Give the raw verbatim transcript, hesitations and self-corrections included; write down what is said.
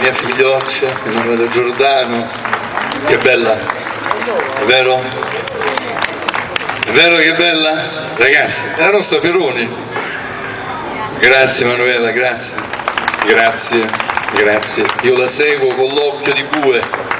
mia figlioccia, Emanuele Giordano, che bella, è vero? È vero che bella? Ragazzi, è la nostra Peroni. Grazie Emanuela, grazie, grazie, grazie. Io la seguo con l'occhio di bue.